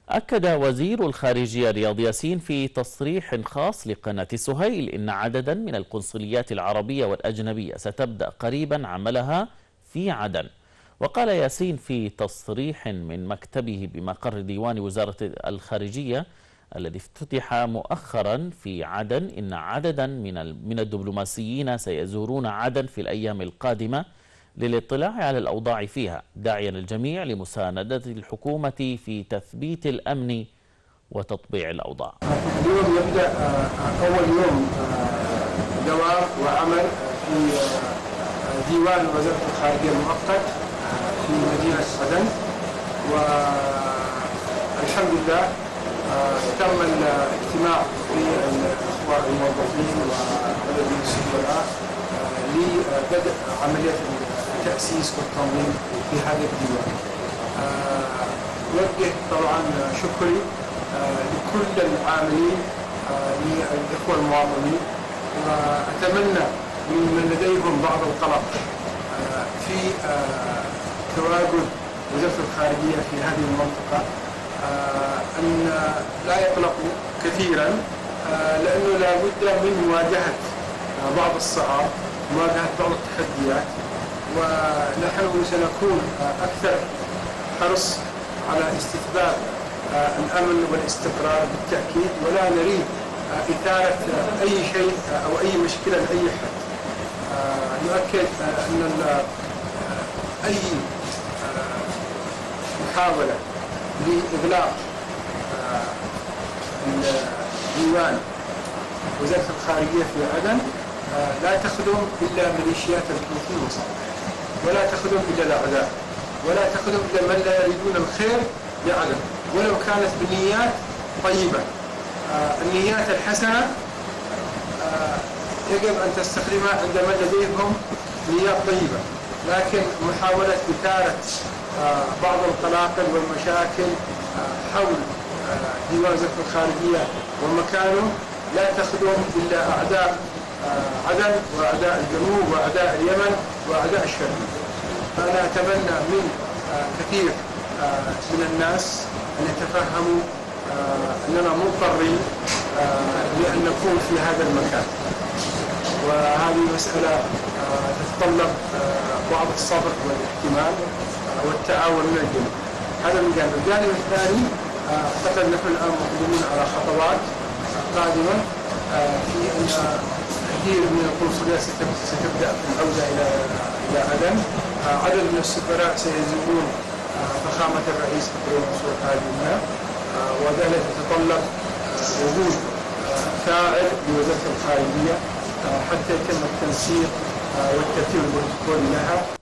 أكد وزير الخارجية رياض ياسين في تصريح خاص لقناة سهيل إن عددا من القنصليات العربية والأجنبية ستبدأ قريبا عملها في عدن. وقال ياسين في تصريح من مكتبه بمقر ديوان وزارة الخارجية الذي افتتح مؤخرا في عدن إن عددا من الدبلوماسيين سيزورون عدن في الأيام القادمة للاطلاع على الأوضاع فيها، داعيا الجميع لمساندة الحكومة في تثبيت الأمن وتطبيع الأوضاع. اليوم يبدأ أول يوم دوام وعمل في ديوان وزارة الخارجية المؤقت في مدينة عدن، والحمد لله تم الاجتماع بالإخوة الموظفين وعدد من السفراء لبدء عملية التأسيس والتنظيم في هذا الديوان. أوجه طبعا شكري لكل العاملين للإخوة المواطنين، وأتمنى من لديهم بعض القلق في تواجد وزارة الخارجية في هذه المنطقة أن لا يقلقوا كثيرا، لأنه لا بد من مواجهة بعض الصعاب، مواجهة بعض التحديات، ونحن سنكون أكثر حرص على استتباب الأمن والاستقرار بالتأكيد، ولا نريد إثارة أي شيء أو أي مشكلة لأي حد. نؤكد أن أي محاولة لإغلاق ديوان وزارة الخارجية في عدن لا تخدم إلا ميليشيات الحوثي وصالح، ولا تخدم إلا الأعداء، ولا تخدم إلا من لا يريدون الخير لعدن، ولو كانت بنيات طيبة. النيات الحسنة يجب أن تستخدمها عند من لديهم نيات طيبة، لكن محاولة إثارة بعض القلاقل والمشاكل حول ديوان وزارة الخارجية ومكانه لا تخدم إلا أعداء عدن وأعداء الجنوب وأعداء اليمن وأعداء الشرق. أنا أتمنى من كثير من الناس أن يتفهموا أننا مضطرين لأن نكون في هذا المكان، وهذه مسألة تتطلب بعض الصبر والاحتمال والتعاون من الجميع. هذا من جانب. الجانب الثاني، أعتقد نحن الآن مقدمين على خطوات قادمة في أن كثير من القنصليات ستبدأ في العودة إلى عدن. عدد من السفراء سيزورون فخامة الرئيس الدكتور منصور هادي هنا، وذلك يتطلب وجود فاعل لوزارة الخارجية حتى يتم التنسيق والترتيب البروتوكولي لها.